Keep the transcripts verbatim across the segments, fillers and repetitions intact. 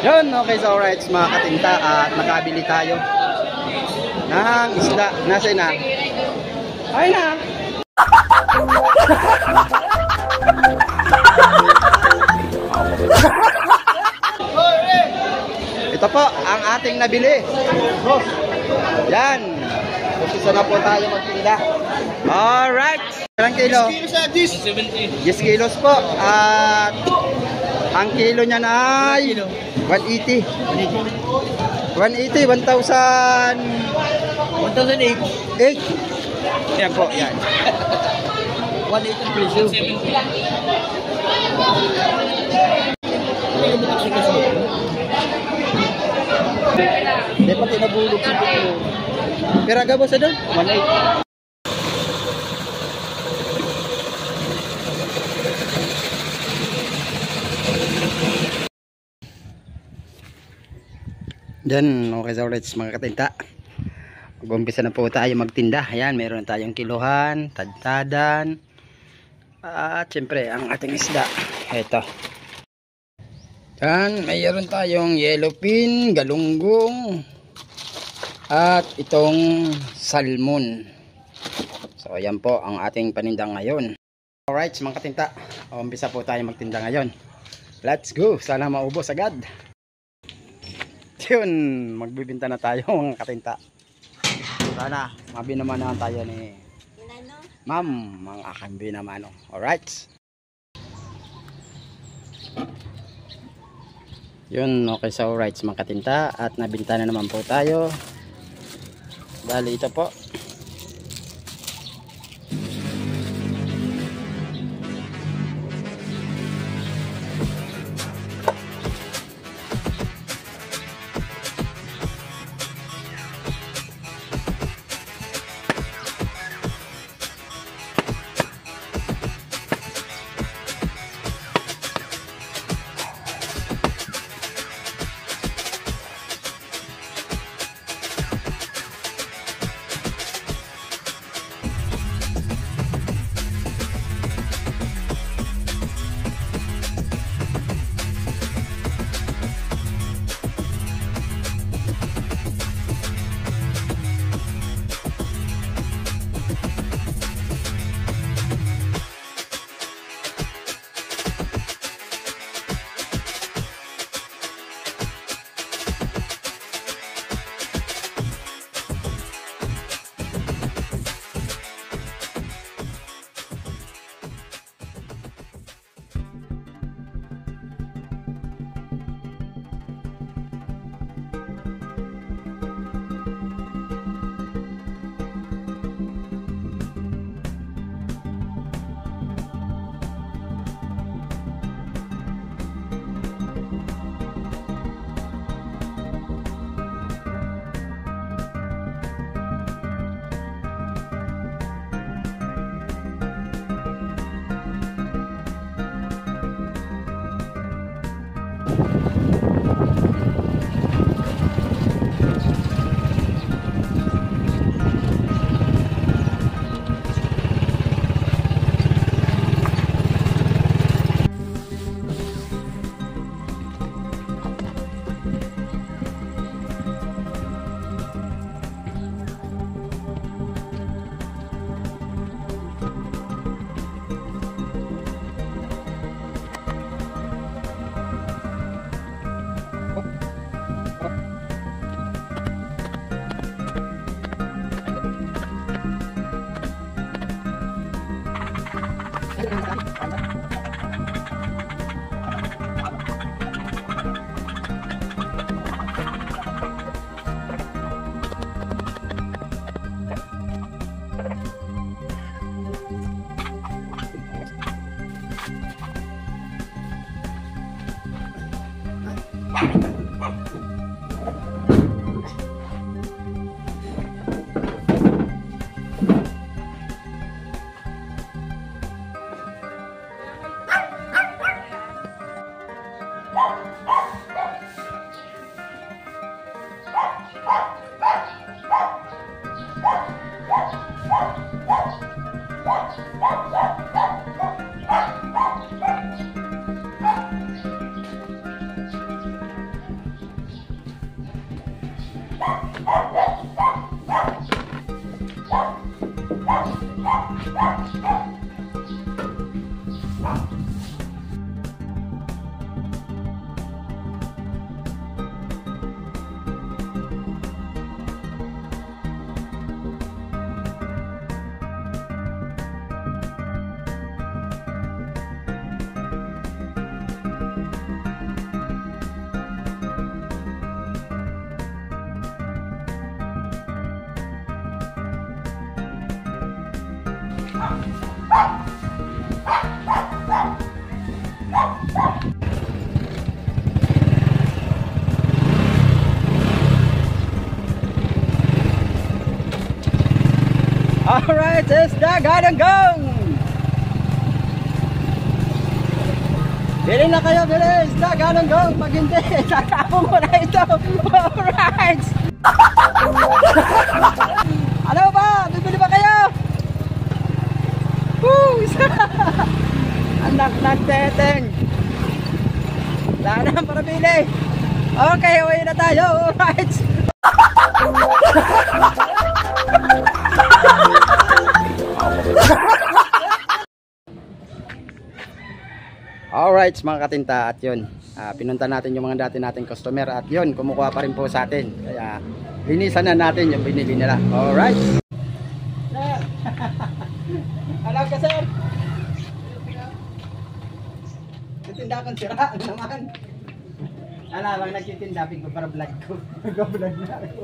Yun, okay, so alright mga katinta, at uh, nakabili tayo ng isda. Nasa na? Ay na! Ito po ang ating nabili. Yan. Umpisa na po tayo magtinda. Alright. Ilang kilo? ten kilos po. At ang kilo niya na ay one eighty. one eighty, one thousand. one thousand eight. Yan po, yan. one eighty presyo. Hindi pa tinabulog sa buko. Pero agabos sa doon? one eighty. Diyan, okay sa ulit mga katinta. Mag-umpisa na po tayo magtinda. Ayan, meron tayong kiluhan, tadtadan. At syempre, ang ating isda. Ito. Yan, mayroon tayong yellowfin, galunggong. At itong salmon. So, ayan po ang ating paninda ngayon. Alright, mga katinta. Umpisa po tayo magtinda ngayon. Let's go. Sana maubos agad. Yun, magbibinta na tayo mga katinta. Sana mabinamanan tayo ni Ma'am, mga aking binamano. Alright. Yun, okay, so alright mga katinta. At nabinta na naman po tayo. Bali ito po. Alright, isda galunggong. Bili na kayo, bili. Isda galunggong. Pag hindi, kakapong ko na ito. Alright. Ano ba? Bibili ba kayo? Woo! Anak ng teteng. Wala na para bili. Okay, uwi na tayo. Alright. Alright mga katinta, at yun uh, pinunta natin yung mga dati nating customer, at yun kumukuha pa rin po sa atin, kaya linisan na natin yung binili nila. Alright sir. Alam ka sir, titinda kang sira naman. Alam bang nagtitinda ko para vlog ko. Nag-vlog na ako.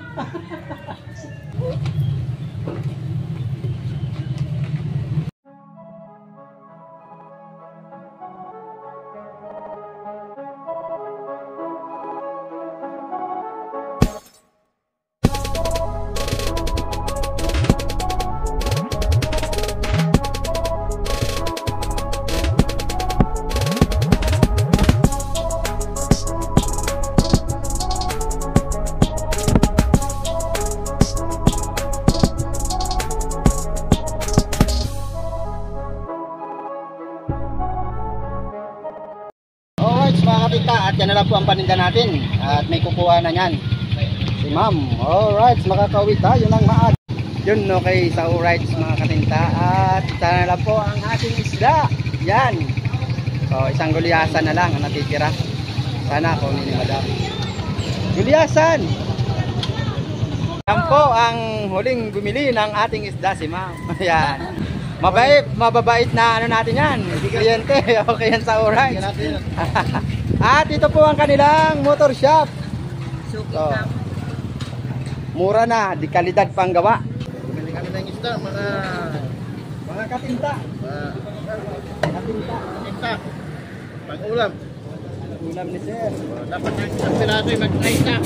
Mga katinta, at yan na lang po ang paninda natin, at may kukuha na yan si ma'am. Alright, makakauwi tayo ng maag. Yun, okay, sa alright mga katinta, at ito na lang po ang ating isda. Yan, so isang gulyasan na lang ang natitira. Sana ako ni madam gulyasan. Yan po ang huling bumili ng ating isda, si ma'am. Yan, mabait, mababait na ano natin yan, kliyente. Okay yan sa alright. At ito po ang kanilang motor shop. So, mura na, di kalidad pang gawa. Bumili kami ng isda, mga mga katinta. uh, Katinta. Katinta. Pag-ulam. Ulam ni sir. Uh, dapat ang isang piraso ay mag-isa.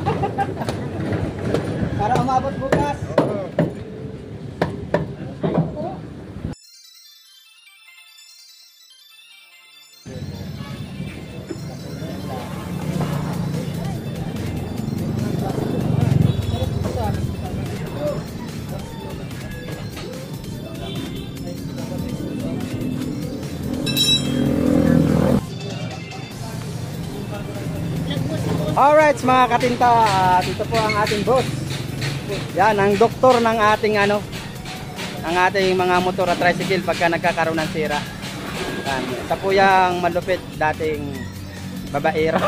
Para umabot bukas. Oo. Alright mga katinta, uh, ito po ang ating boss. Yan, ang doktor ng ating ano, ang ating mga motor at tricycle pagka nagkakaroon ng sira. Yan, ito po yung malupit dating babaero.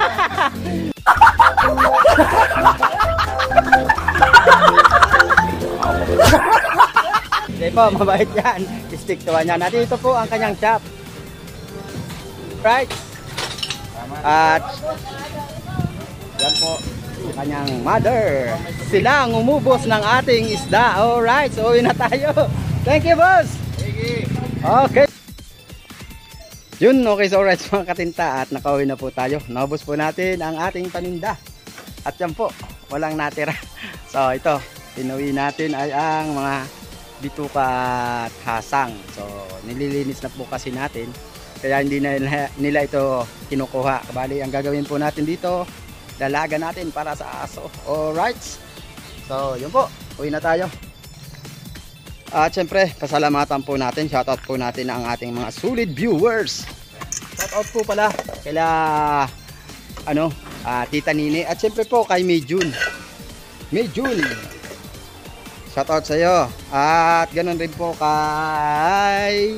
Hindi po, mabait yan. Stick to one yan. At ito po ang kanyang shop. Right? At yan po yung kanyang mother. Sila ang umubos ng ating isda. Alright, so uwi na tayo. Thank you boss. Okay. Yun, okay, so alright mga katinta, at nakauwi na po tayo. Naubos po natin ang ating paninda. At yan po, walang natira. So ito, pinuwi natin ay ang mga bituka at hasang. So nililinis na po kasi natin, kaya hindi na nila ito kinukuha. Kabali, ang gagawin po natin dito, dalaga natin para sa aso. Alright, so yun po, uwi na tayo. At syempre, pasalamatan po natin, shoutout po natin ang ating mga solid viewers. Shoutout po pala kaila ano, uh, Tita Nini, at syempre po kay Mayjun. Mayjun, shoutout sa iyo. At ganoon rin po kay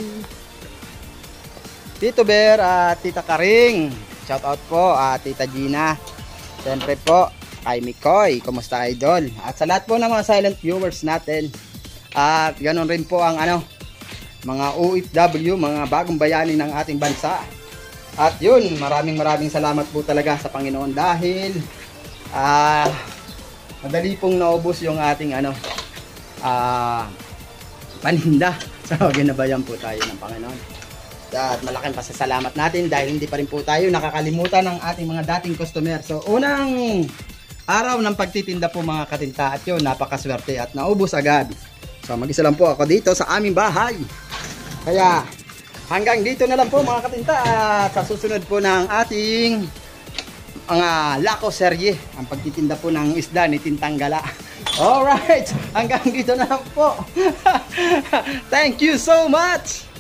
Tito Bear at Tita Karing. Shoutout po at Tita Gina. Syempre po kay Mikoy, kumusta idol? At sa lahat po ng mga silent viewers natin. At ganoon rin po ang ano, mga O F W, mga bagong bayani ng ating bansa. At yun, maraming maraming salamat po talaga sa Panginoon dahil ah uh, madali pong naubos yung ating ano ah uh, paninda. So ginabayan po tayo ng Panginoon. At malaking pasasalamat natin dahil hindi pa rin po tayo nakakalimutan ng ating mga dating customer. So unang araw ng pagtitinda po mga katinta, at yun, napakaswerte at naubos agad. So mag-isa lang po ako dito sa aming bahay. Kaya hanggang dito na lang po mga katinta. At sa susunod po ng ating mga Lako serye, ang pagtitinda po ng isda ni Tintang Gala. Alright, hanggang dito na lang po. Thank you so much.